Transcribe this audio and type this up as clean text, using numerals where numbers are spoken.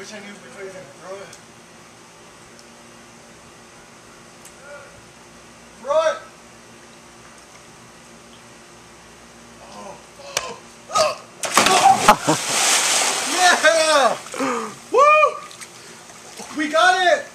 wish I knew which way you're going to throw it. Throw it! Oh. Yeah! Woo! We got it!